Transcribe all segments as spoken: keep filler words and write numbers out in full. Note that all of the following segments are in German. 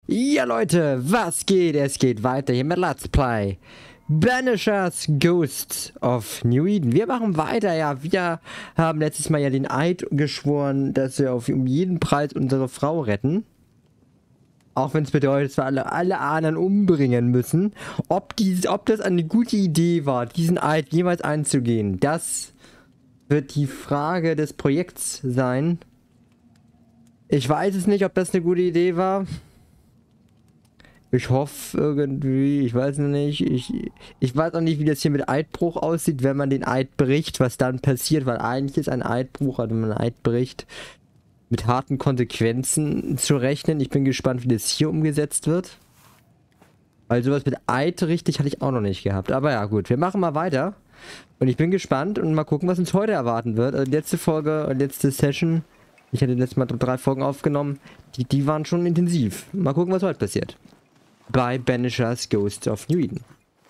Ja Leute, was geht? Es geht weiter hier mit Let's Play Banishers Ghosts of New Eden. Wir machen weiter, ja. Wir haben letztes Mal ja den Eid geschworen, dass wir auf um jeden Preis unsere Frau retten. Auch wenn es bedeutet, dass wir alle, alle anderen umbringen müssen. Ob, dies, ob das eine gute Idee war, diesen Eid jemals einzugehen, das wird die Frage des Projekts sein. Ich weiß es nicht, ob das eine gute Idee war. Ich hoffe irgendwie, ich weiß noch nicht, ich, ich weiß auch nicht, wie das hier mit Eidbruch aussieht, wenn man den Eid bricht, was dann passiert, weil eigentlich ist ein Eidbruch, also wenn man einen Eid bricht, mit harten Konsequenzen zu rechnen. Ich bin gespannt, wie das hier umgesetzt wird. Weil sowas mit Eid richtig hatte ich auch noch nicht gehabt. Aber ja, gut, wir machen mal weiter. Und ich bin gespannt und mal gucken, was uns heute erwarten wird. Also letzte Folge, letzte Session, ich hatte letztes Mal drei Folgen aufgenommen, die, die waren schon intensiv. Mal gucken, was heute passiert. Bei Banishers Ghosts of New Eden.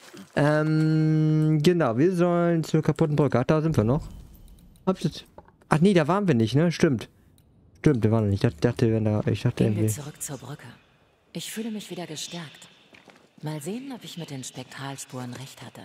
Ähm, genau, wir sollen zur kaputten Brücke. Ach, da sind wir noch. Ach nee, da waren wir nicht, ne? Stimmt. Stimmt, wir waren noch nicht. Ich dachte, wenn da, ich dachte Gehen wir irgendwie. zurück zur Brücke. Ich fühle mich wieder gestärkt. Mal sehen, ob ich mit den Spektralspuren recht hatte.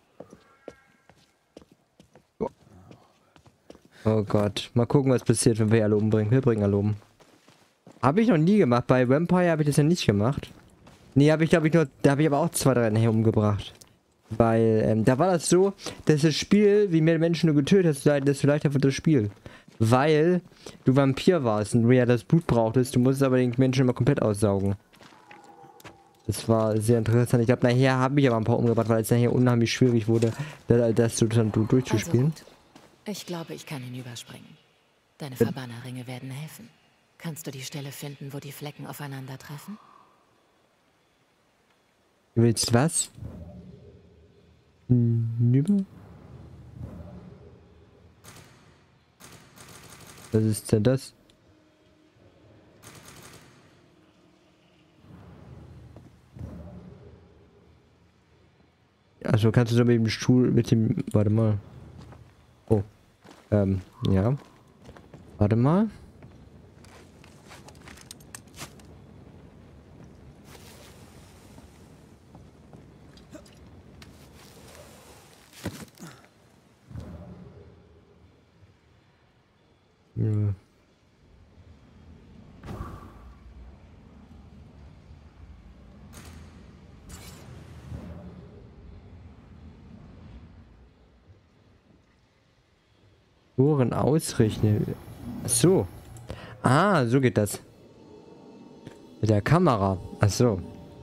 Oh Gott. Mal gucken, was passiert, wenn wir alle umbringen. Wir bringen alle um. Habe ich noch nie gemacht. Bei Vampire habe ich das ja nicht gemacht. Nee, habe ich glaube ich nur, da habe ich aber auch zwei, drei nachher umgebracht. Weil, ähm, da war das so, dass das Spiel, wie mehr Menschen du getötet hast, desto leichter wird das Spiel. Weil du Vampir warst und du ja das Blut brauchtest, du musstest aber den Menschen immer komplett aussaugen. Das war sehr interessant. Ich glaube, nachher habe ich aber ein paar umgebracht, weil es nachher unheimlich schwierig wurde, das so dann durchzuspielen. Also gut. Ich glaube, ich kann hinüberspringen. Deine Verbannerringe werden helfen. Kannst du die Stelle finden, wo die Flecken aufeinandertreffen? Du willst was? Hinüber? Was ist denn das? Also kannst du so mit dem Stuhl, mit dem, warte mal. Oh, ähm, ja. Warte mal. Ja. Ohren ausrichten. Ach so. Ah, so geht das. Mit der Kamera. Ach so.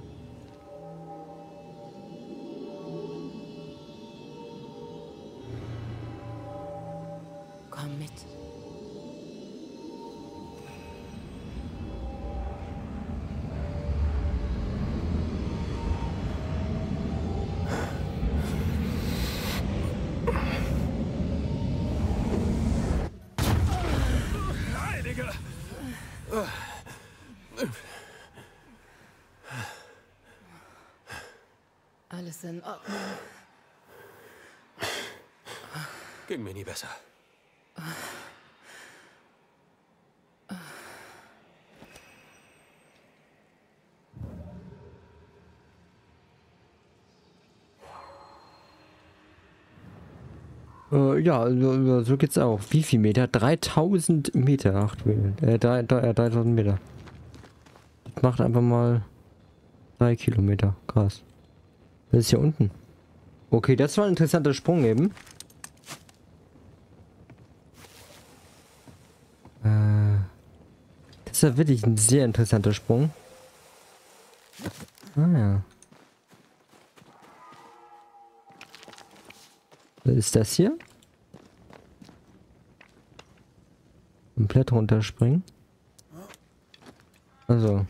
Komm mit. Alles in Ordnung. Ging mir nie besser. Äh, ja, so, so geht's auch. Wie viel Meter? dreitausend Meter. Ach, äh, drei, drei, äh, dreitausend Meter. Das macht einfach mal drei Kilometer. Krass. Das ist hier unten. Okay, das war ein interessanter Sprung eben. Äh, das war wirklich ein sehr interessanter Sprung. Ah ja. Was ist das hier? Komplett runterspringen. Also.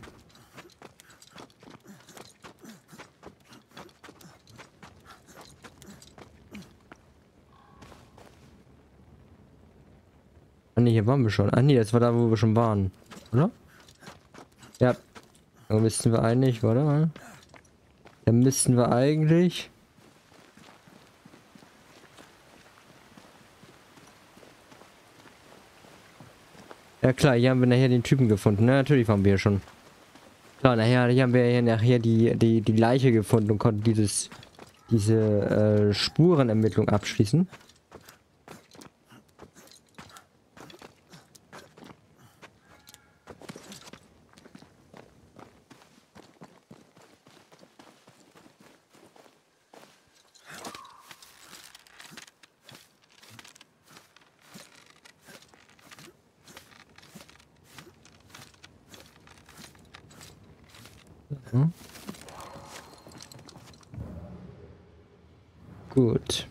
Ah ne, hier waren wir schon. Ah ne, das war da, wo wir schon waren. Oder? Ja. Dann müssten wir eigentlich, warte mal. Dann müssten wir eigentlich. Ja klar, hier haben wir nachher den Typen gefunden. Na, natürlich waren wir schon. Klar, nachher hier haben wir ja nachher die, die, die Leiche gefunden und konnten dieses, diese äh, Spurenermittlung abschließen. Hm. Gut.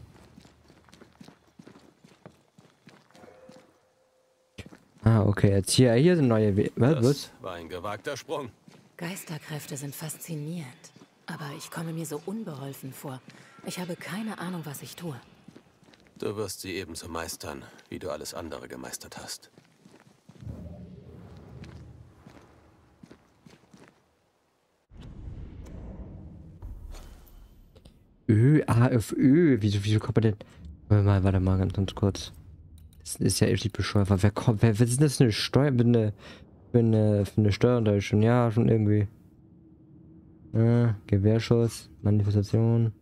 Ah, okay. Jetzt hier, hier sind neue We Was? Das Was? war ein gewagter Sprung. Geisterkräfte sind faszinierend. Aber ich komme mir so unbeholfen vor. Ich habe keine Ahnung, was ich tue. Du wirst sie ebenso meistern, wie du alles andere gemeistert hast. Ö, A, F, Ö. Wieso, wieso kommt man denn... Warte mal, warte mal, ganz, ganz kurz. Das ist ja echt bescheuert. Wer kommt... Wer, was ist das für eine Steuer... Für eine... Für eine, für eine Steuerunterrichtung? Ja, schon irgendwie. Ja, Gewehrschuss. Manifestation.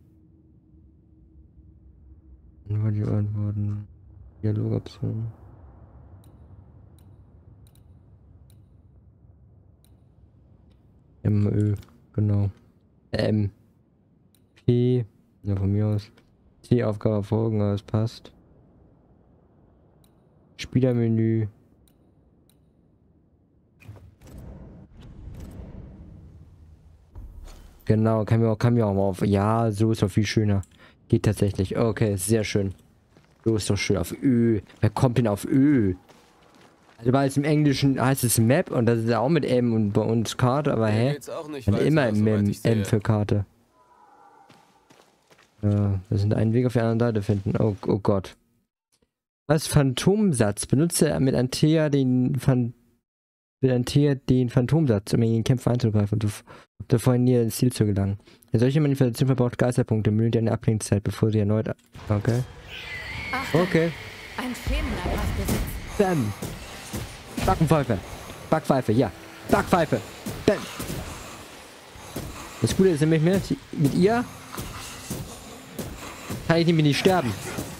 Nur die Antworten. Dialogoption. M, Ö. Genau. M. P. Ja, von mir aus. C, Aufgabe folgen, aber es passt. Spielermenü. Genau, kann mir auch, kann mir auch mal auf. Ja, so ist doch viel schöner. Geht tatsächlich. Okay, sehr schön. So ist doch schön. Auf Ö. Wer kommt denn auf Ö? Also bei es im Englischen heißt es Map und das ist ja auch mit M und bei uns Karte, aber hä? Und immer im M, M für Karte. Ja, wir sind einen Weg auf der anderen Seite finden. Oh, oh Gott. Was? Phantomsatz. Benutze mit Antea den Phan mit Antea den Phantomsatz, um in den Kämpfer einzugreifen und so vorhin näher ins Ziel zu gelangen. Eine solche Manifestation verbraucht Geisterpunkte, müllt eine Ablenkzeit, bevor sie erneut. Okay. Okay. Ein Schemenleibhaft besitzt. Bam. Backpfeife. Backpfeife, ja. Backpfeife. Bam. Das Gute ist nämlich mit, mit ihr kann ich nämlich nicht sterben.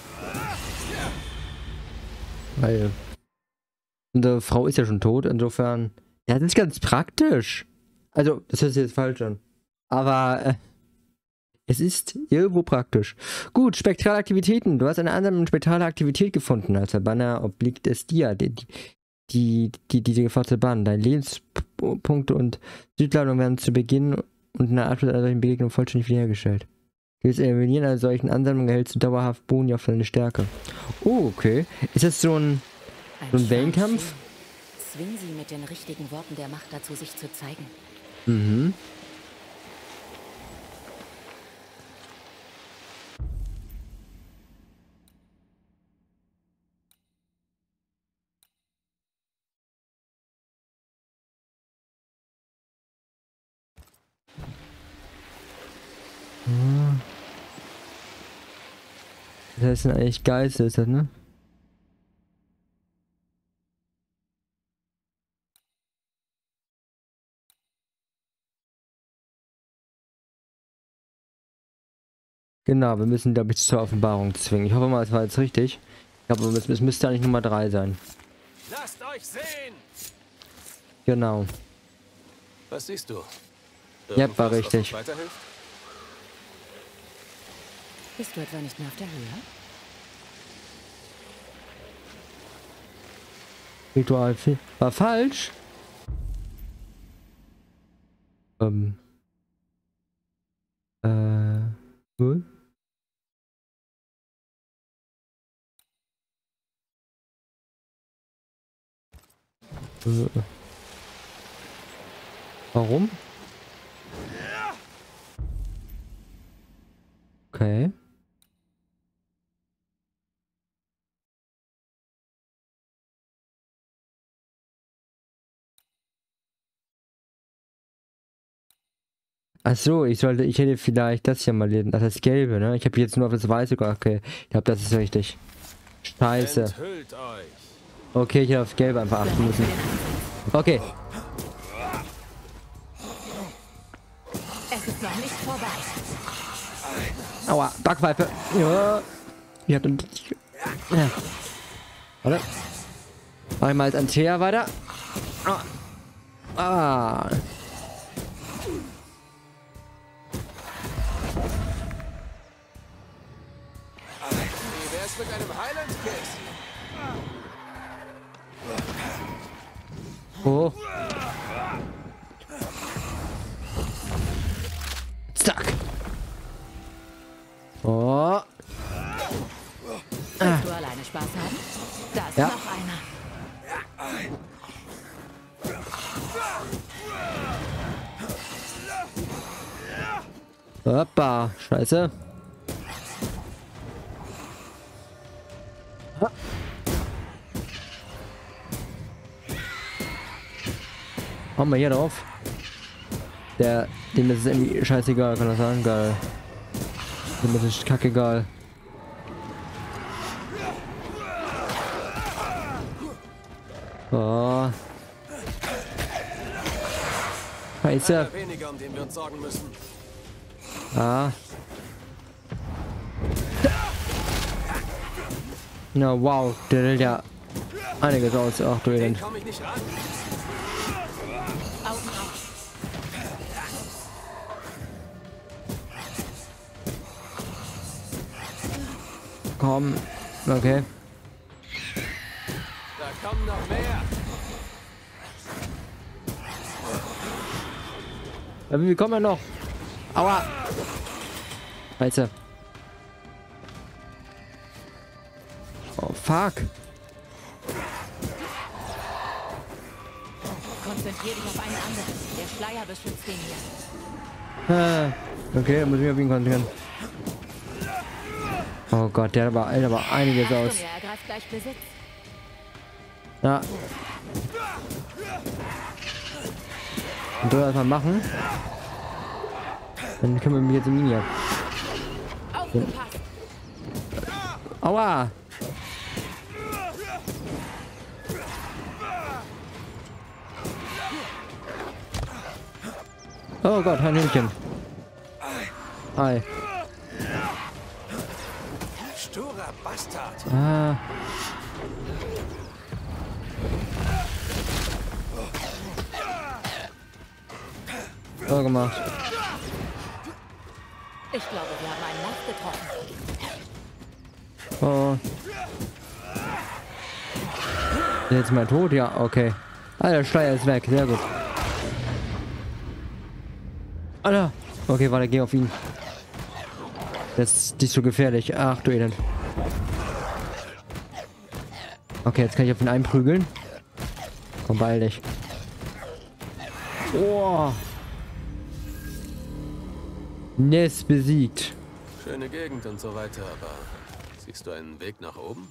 Weil unsere Frau ist ja schon tot, insofern. Ja, das ist ganz praktisch. Also, das hört sich jetzt falsch an. Aber äh, es ist irgendwo praktisch. Gut, spektrale Aktivitäten. Du hast eine andere spektrale Aktivität gefunden, als der Banner obliegt es dir. Die, die, die, diese geforderte Bahn. Deine Lebenspunkte und Südladung werden zu Beginn und nach Abschluss einer solchen Begegnung vollständig wiederhergestellt. Dieses Eliminieren einer solchen Ansammlung erhältst du dauerhaft Boni auf deine Stärke. Oh, okay. Ist das so ein, so ein Wellenkampf? Zwing sie mit den richtigen Worten der Macht dazu, sich zu zeigen. Mhm. Das sind eigentlich Geister, ist das, ne? Genau, wir müssen, glaube ich, zur Offenbarung zwingen. Ich hoffe mal, es war jetzt richtig. Ich glaube, es, es müsste eigentlich Nummer drei sein. Lasst euch sehen! Genau. Was siehst du? Ja, war Irgendwas, was richtig. uns weiterhilft? Bist du etwa nicht mehr auf der Höhe? Ritual war falsch. Ähm. Äh. Gut. Äh. Warum? Okay. Ach so, ich sollte, ich hätte vielleicht das hier mal lesen. Das ist gelbe, ne? Ich habe jetzt nur auf das weiße geachtet. Okay, ich glaube, das ist richtig. Scheiße. Enthüllt euch. Okay, ich hätte aufs gelbe einfach achten müssen. Okay. Es ist noch nicht vorbei. Aua, Backpfeife. Ja. Ich hab dann... Ja. Warte. Mach ich mal als Antea weiter. Ah. Ah. Wie wär's mit einem Highland-Kiss? Oh. Zack. Oh. Willst du alleine Spaß haben? Da ist Ja. noch einer. Hoppa. Scheiße. Ah. Hauen wir hier drauf. Der, dem ist es irgendwie scheißegal, kann das sagen? Geil. Dem ist es kackegal. Oh. Scheiße. Einer weniger, um den wir uns sorgen müssen. Ah. Na wow, der hält ja einiges aus. Ach du Den Elend. komm ich nicht ran. Augen auf. Komm. Okay. Da kommen noch mehr. Aber wie kommen wir noch? Aua. Scheiße. Oh fuck. Konzentrier dich auf einen anderen. Der Schleier beschützt den hier. Ah, okay, muss ich mich auf ihn konzentrieren. Oh Gott, der hat aber, der hat aber einiges aus. Achtung, er ergreift gleich Besitz. Ja. Und das erstmal machen. Dann können wir mich jetzt im Mini ab. Aufgepasst. Aua! Oh Gott, ein Hühnchen. Ei. Sturer Bastard. Ah. So gemacht. Ich glaube, wir haben einen Nacht getroffen. Oh. Jetzt mal tot? Ja, okay. Alter, der Schleier ist weg. Sehr gut. Alter. Okay, warte, geh auf ihn. Das ist nicht so gefährlich. Ach du Elend. Okay, jetzt kann ich auf ihn einprügeln. Komm, beeil dich. Oh. Ness besiegt. Schöne Gegend und so weiter, aber siehst du einen Weg nach oben?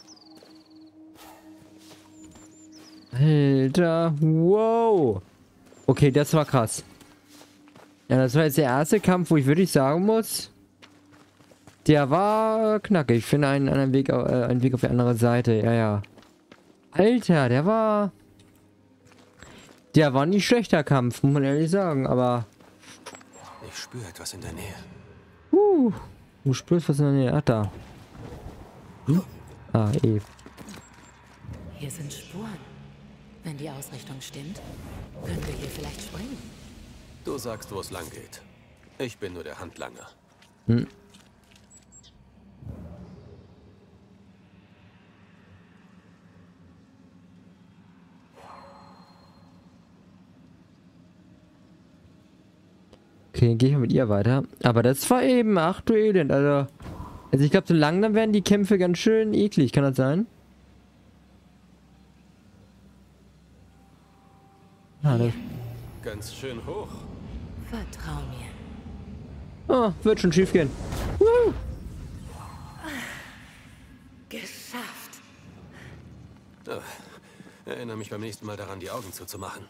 Alter, wow. Okay, das war krass. Ja, das war jetzt der erste Kampf, wo ich wirklich sagen muss, der war knackig. Ich finde einen anderen Weg, äh, einen Weg auf die andere Seite. Ja, ja. Alter, der war... Der war nicht schlechter Kampf, muss man ehrlich sagen, aber... Ich spüre etwas in der Nähe. Uh, du spürst was in der Nähe. Ach, da. Hm? Ah, eh. Hier sind Spuren. Wenn die Ausrichtung stimmt, können wir hier vielleicht springen. Du sagst, wo es lang geht. Ich bin nur der Handlanger. Hm. Okay, dann gehe ich mal mit ihr weiter. Aber das war eben, ach du Elend, also... Also ich glaube, so langsam werden die Kämpfe ganz schön eklig, kann das sein? Ah, das... Ganz schön hoch. Vertrau mir. Oh, wird schon schief gehen. Woo! Geschafft. Oh, erinnere mich beim nächsten Mal daran, die Augen zuzumachen.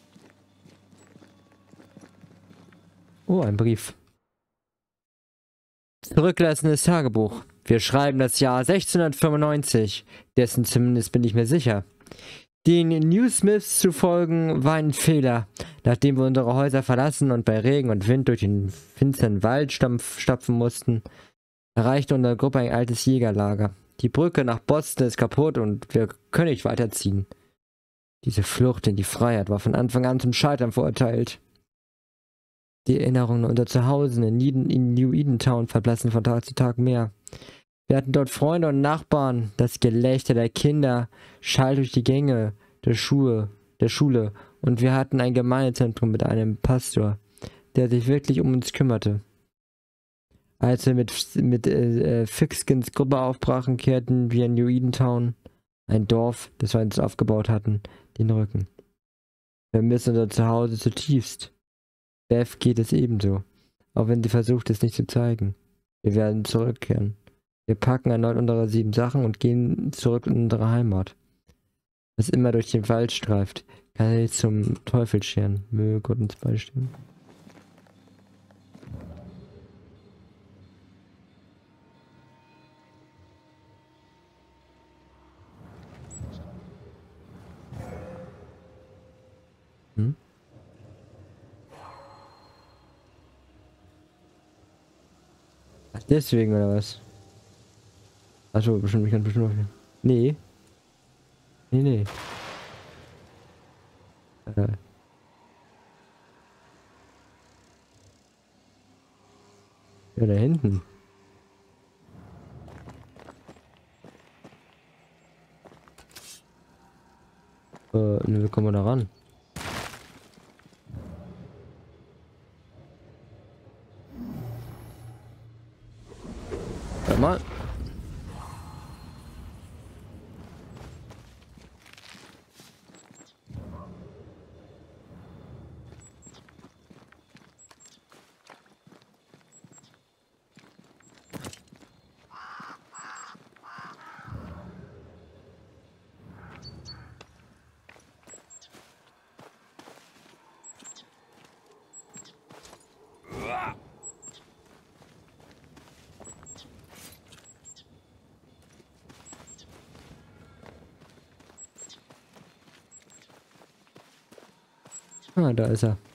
Oh, ein Brief. Zurücklassendes Tagebuch. Wir schreiben das Jahr sechzehnhundertfünfundneunzig. Dessen zumindest bin ich mir sicher. Den Newsmiths zu folgen war ein Fehler. Nachdem wir unsere Häuser verlassen und bei Regen und Wind durch den finsteren Wald stapfen mussten, erreichte unsere Gruppe ein altes Jägerlager. Die Brücke nach Boston ist kaputt und wir können nicht weiterziehen. Diese Flucht in die Freiheit war von Anfang an zum Scheitern verurteilt. Die Erinnerungen an unser Zuhause in, Eden, in New Edentown verblassen von Tag zu Tag mehr. Wir hatten dort Freunde und Nachbarn. Das Gelächter der Kinder schallte durch die Gänge der Schule, der Schule und wir hatten ein Gemeindezentrum mit einem Pastor, der sich wirklich um uns kümmerte. Als wir mit, mit äh, Fixkins Gruppe aufbrachen, kehrten wir in New Edentown, ein Dorf, das wir uns aufgebaut hatten, den Rücken. Wir vermissen unser Zuhause zutiefst. Beth geht es ebenso, auch wenn sie versucht, es nicht zu zeigen. Wir werden zurückkehren. Wir packen erneut unsere sieben Sachen und gehen zurück in unsere Heimat. Was immer durch den Wald streift, kann er nicht zum Teufel scheren. Möge Gott uns beistehen. Hm? Ach, deswegen oder was? Achso, bestimmt, ich kann bestimmt noch. Nee. Nee, nee. Äh. Ja, da hinten. Äh, ne, wie kommen wir da ran? Warte mal. Ah, da ist er.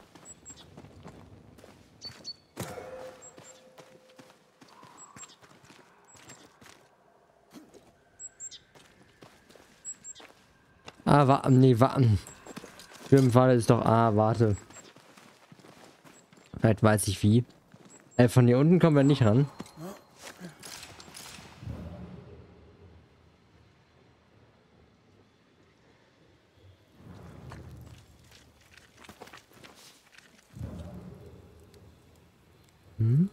Ah, warten, nee, warten. Irgendwann ist doch, ah, warte. Vielleicht weiß ich wie. Äh, von hier unten kommen wir nicht ran. Hm?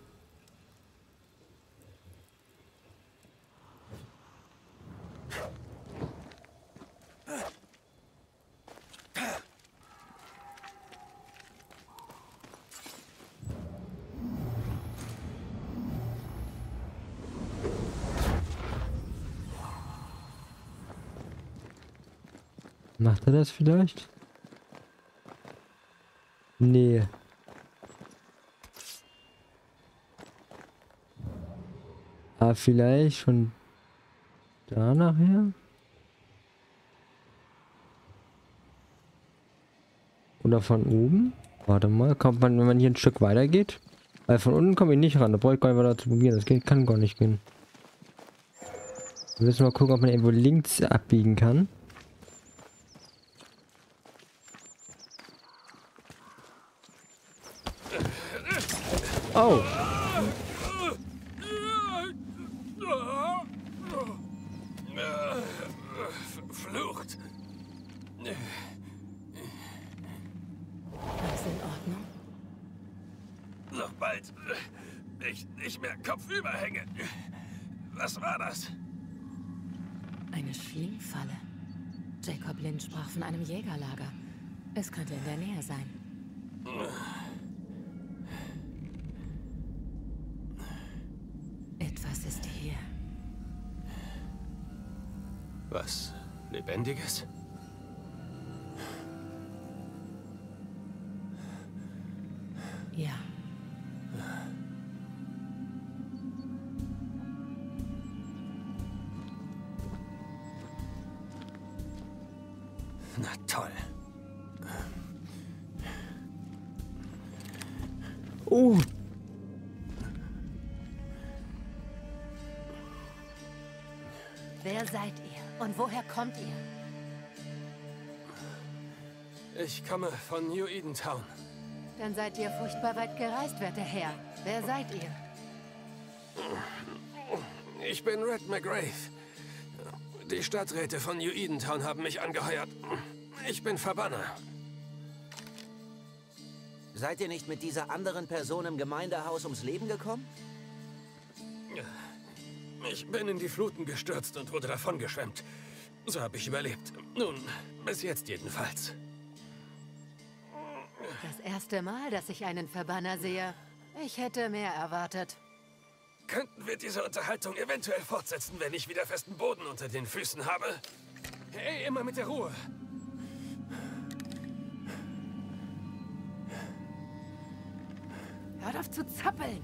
Macht er das vielleicht? Nee. Ah, vielleicht von da nachher? Oder von oben? Warte mal, kommt man, wenn man hier ein Stück weiter geht? Weil von unten komme ich nicht ran, da brauche ich gar nicht weiter zu probieren. Das geht, kann gar nicht gehen. Wir müssen mal gucken, ob man irgendwo links abbiegen kann. Oh! Verflucht. Alles in Ordnung? Noch bald. Ich nicht mehr kopfüber hänge. Was war das? Eine Schlingfalle. Jacob Lynn sprach von einem Jägerlager. Es könnte in der Nähe sein. Etwas ist hier. Was? Lebendiges? Ja. Na toll. Oh. Wer seid ihr und woher kommt ihr? Ich komme von New Eden Town. Dann seid ihr furchtbar weit gereist, werter Herr. Wer seid ihr? Ich bin Red McGrath. Die Stadträte von New Eden Town haben mich angeheuert. Ich bin Verbanner. Seid ihr nicht mit dieser anderen Person im Gemeindehaus ums Leben gekommen? Ich bin in die Fluten gestürzt und wurde davongeschwemmt. So habe ich überlebt. Nun, bis jetzt jedenfalls. Das erste Mal, dass ich einen Verbanner sehe. Ich hätte mehr erwartet. Könnten wir diese Unterhaltung eventuell fortsetzen, wenn ich wieder festen Boden unter den Füßen habe? Hey, immer mit der Ruhe. Hört auf zu zappeln!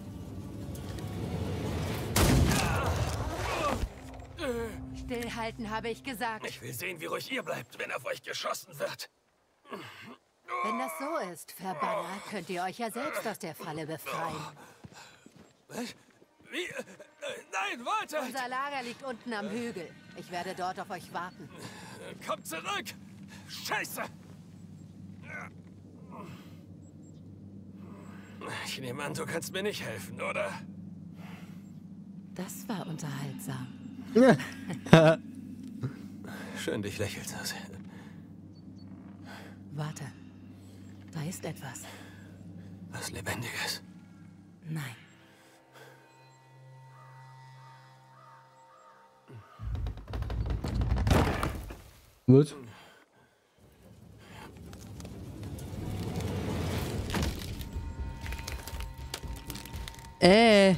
Stillhalten, habe ich gesagt. Ich will sehen, wie ruhig ihr bleibt, wenn auf euch geschossen wird. Wenn das so ist, Verbanner, könnt ihr euch ja selbst aus der Falle befreien. Was? Wie? Äh, nein, warte! Unser Lager liegt unten am Hügel. Ich werde dort auf euch warten. Kommt zurück! Scheiße! Ich nehme an, du kannst mir nicht helfen, oder? Das war unterhaltsam. Schön, dich lächeln zu sehen. Warte. Da ist etwas. Was Lebendiges? Nein. Was? Äh. Äh,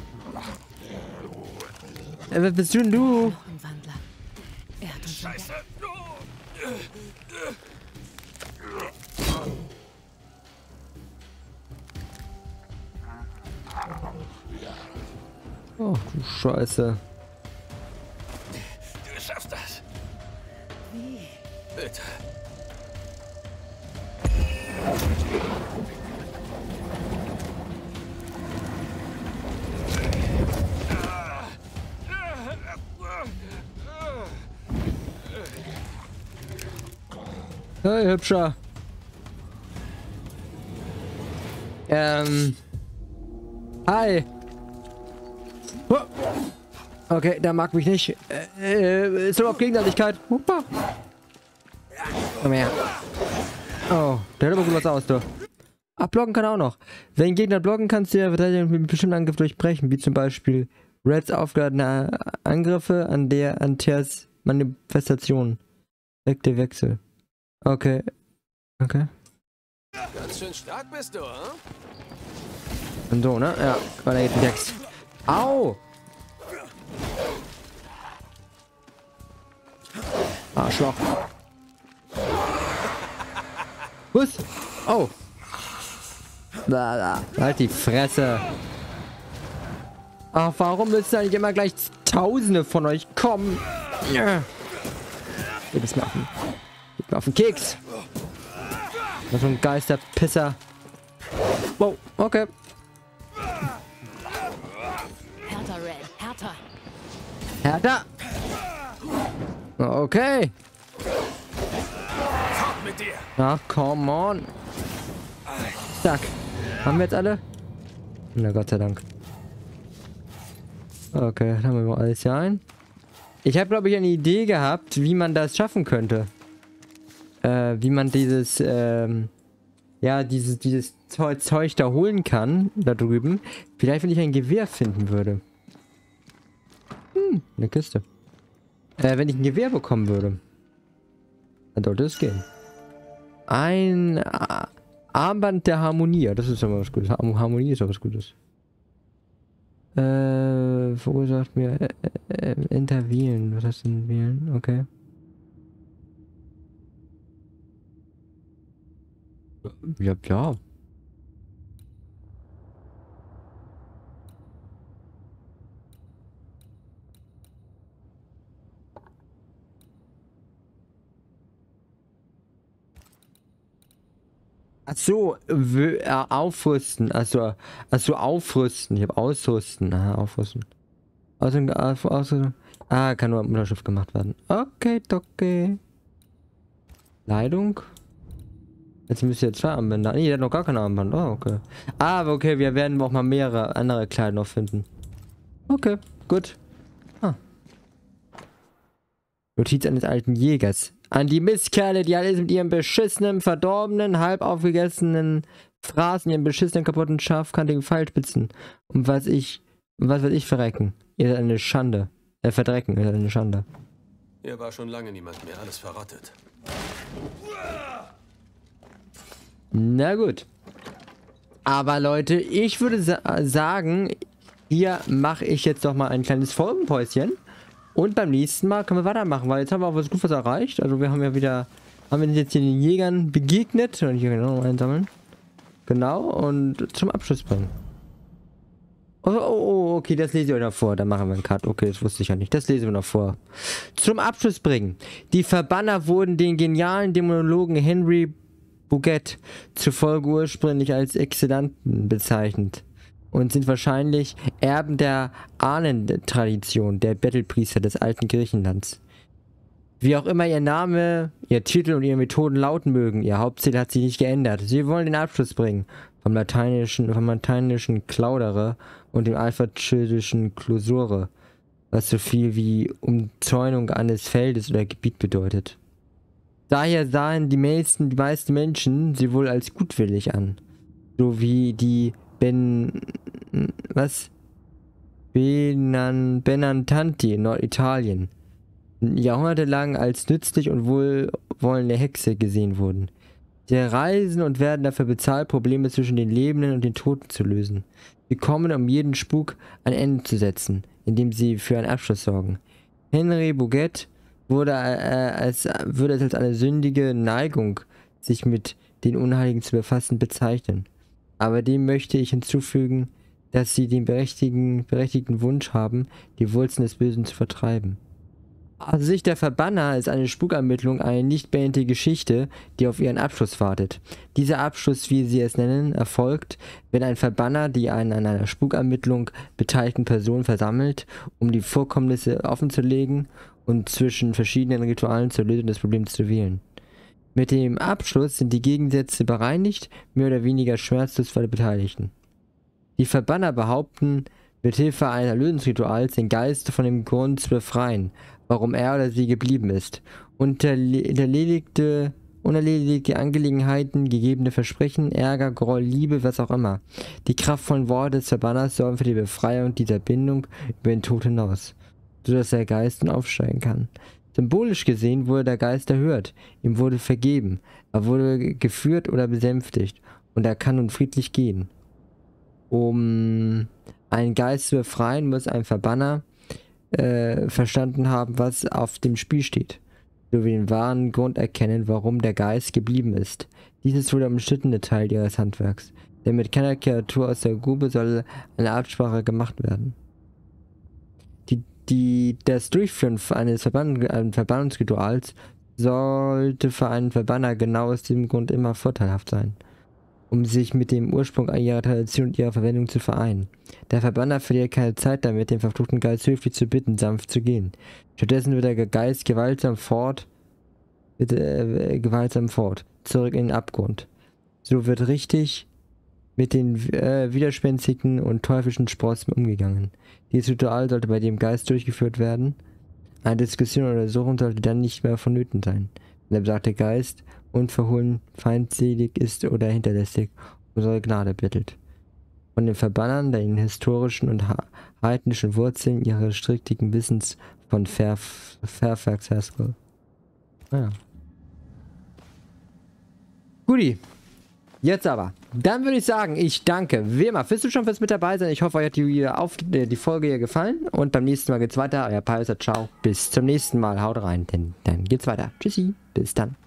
was bist du denn du? Noch ein Wandler. Er hat uns Scheiße! Oh, du Scheiße. Du schaffst das! Wie? Bitte. Hey, Hübscher. Ähm. Hi. Huh. Okay, der mag mich nicht. Äh, äh, ist überhaupt Gegenseitigkeit. Huppa. Komm her. Oh, der hat aber gut was aus, du. Abblocken kann er auch noch. Wenn Gegner blocken, kannst du ja Verteidigung mit einem bestimmten Angriff durchbrechen, wie zum Beispiel Reds aufgeladene Angriffe an der Anteas Manifestation. Effekte Wechsel. Okay. Okay. Ganz schön stark bist du, hm? Und so, ne? Ja, weiter geht ein Text. Au! Arschloch. Was? Oh. Da, da. Halt die Fresse. Ach, warum müssen eigentlich immer gleich Tausende von euch kommen? Ja. Geht es mir auf den, geht mir auf den Keks. Das ist so ein Geisterpisser. Wow, okay. Härter, Red. Härter. Härter. Okay. Fort mit dir! Ach, come on. Zack. Haben wir jetzt alle? Na Gott sei Dank. Okay, dann haben wir mal alles hier ein. Ich habe, glaube ich, eine Idee gehabt, wie man das schaffen könnte. Äh, wie man dieses, ähm, ja, dieses, dieses Zeug, Zeug da holen kann, da drüben. Vielleicht, wenn ich ein Gewehr finden würde. Hm, eine Kiste. Äh, wenn ich ein Gewehr bekommen würde. Dann sollte es gehen. Ein Ar Armband der Harmonie. Das ist aber was Gutes. Harmonie ist aber was Gutes. Äh, verursacht mir äh, äh, Intervielen. Was heißt denn wählen? Okay. Ja, ja. Ach so, w äh, aufrüsten. Also, also aufrüsten. Ich habe ausrüsten. Aha, aufrüsten. Also, also, ah, kann nur am Unterschiff gemacht werden. Okay, okay. Leitung. Jetzt müsst ihr zwei Armbänder. Nee, der hat noch gar keine Armband. Oh, okay. Ah, aber okay, wir werden auch mal mehrere andere Kleider noch finden. Okay, gut. Ah. Notiz eines alten Jägers. An die Mistkerle, die alles mit ihrem beschissenen, verdorbenen, halb aufgegessenen Phrasen, ihren beschissenen, kaputten, scharfkantigen Pfeilspitzen. Und was ich, was weiß ich verrecken. Ihr seid eine Schande. Äh, verdrecken, ihr seid eine Schande. Hier war schon lange niemand mehr, alles verrottet. Na gut. Aber Leute, ich würde sa sagen, hier mache ich jetzt doch mal ein kleines Folgenpäuschen. Und beim nächsten Mal können wir weitermachen, weil jetzt haben wir auch was Gutes erreicht. Also wir haben ja wieder, haben wir jetzt hier den Jägern begegnet. Und hier genau einsammeln. Genau, und zum Abschluss bringen. Oh, oh, oh, okay, das lese ich euch noch vor. Dann machen wir einen Cut. Okay, das wusste ich ja nicht. Das lesen wir noch vor. Zum Abschluss bringen. Die Verbanner wurden den genialen Dämonologen Henry Bougette zufolge ursprünglich als Exzellenten bezeichnet und sind wahrscheinlich Erben der Ahnentradition der Bettelpriester des alten Griechenlands. Wie auch immer ihr Name, ihr Titel und ihre Methoden lauten mögen, ihr Hauptziel hat sich nicht geändert. Sie wollen den Abschluss bringen vom lateinischen, vom lateinischen Claudere und dem alphabetischen Clausure, was so viel wie Umzäunung eines Feldes oder Gebiet bedeutet. Daher sahen die meisten, die meisten Menschen sie wohl als gutwillig an. So wie die Ben... was? Benan, Benantanti in Norditalien. Jahrhundertelang als nützlich und wohlwollende Hexe gesehen wurden. Sie reisen und werden dafür bezahlt, Probleme zwischen den Lebenden und den Toten zu lösen. Sie kommen, um jeden Spuk ein Ende zu setzen, indem sie für einen Abschluss sorgen. Henry Bougette wurde, äh, als, würde es als eine sündige Neigung, sich mit den Unheiligen zu befassen, bezeichnen. Aber dem möchte ich hinzufügen, dass sie den berechtigten, berechtigten Wunsch haben, die Wurzeln des Bösen zu vertreiben. Aus Sicht der Verbanner ist eine Spukermittlung eine nicht beendete Geschichte, die auf ihren Abschluss wartet. Dieser Abschluss, wie sie es nennen, erfolgt, wenn ein Verbanner die einen an einer Spukermittlung beteiligten Personen versammelt, um die Vorkommnisse offenzulegen und zwischen verschiedenen Ritualen zur Lösung des Problems zu wählen. Mit dem Abschluss sind die Gegensätze bereinigt, mehr oder weniger schmerzlos für alle Beteiligten. Die Verbanner behaupten, mit Hilfe eines Erlösungsrituals den Geist von dem Grund zu befreien, warum er oder sie geblieben ist. Unterledigte, unerledigte Angelegenheiten, gegebene Versprechen, Ärger, Groll, Liebe, was auch immer. Die kraftvollen Worte des Verbanners sorgen für die Befreiung dieser Bindung über den Tod hinaus, sodass der Geist nun aufsteigen kann. Symbolisch gesehen wurde der Geist erhört, ihm wurde vergeben, er wurde geführt oder besänftigt und er kann nun friedlich gehen. Um einen Geist zu befreien, muss ein Verbanner äh, verstanden haben, was auf dem Spiel steht, sowie den wahren Grund erkennen, warum der Geist geblieben ist. Dies ist wohl der umstrittene Teil ihres Handwerks, denn mit keiner Kreatur aus der Grube soll eine Absprache gemacht werden. Die, die, das Durchführen eines Verbann äh, Verbannungsrituals sollte für einen Verbanner genau aus diesem Grund immer vorteilhaft sein, um sich mit dem Ursprung ihrer Tradition und ihrer Verwendung zu vereinen. Der Verbanner verliert keine Zeit damit, den verfluchten Geist höflich zu bitten, sanft zu gehen. Stattdessen wird der Geist gewaltsam fort, wird, äh, gewaltsam fort, zurück in den Abgrund. So wird richtig mit den äh, widerspenstigen und teuflischen Sprossen umgegangen. Dieses Ritual sollte bei dem Geist durchgeführt werden. Eine Diskussion oder Suchung sollte dann nicht mehr vonnöten sein. Der besagte Geist unverhohlen, feindselig ist oder hinterlässig, unsere Gnade bittet. Von den Verbannern, den historischen und heidnischen Wurzeln ihres striktigen Wissens von Fairf Fairfax Haskell. Ja. Guti. Jetzt aber. Dann würde ich sagen, ich danke wie immer fürs Zuschauen, fürs mit dabei sein. Ich hoffe, euch hat die, auf, die Folge hier gefallen. Und beim nächsten Mal geht's weiter. Euer Paiser, ciao. Bis zum nächsten Mal. Haut rein, denn dann geht's weiter. Tschüssi. Bis dann.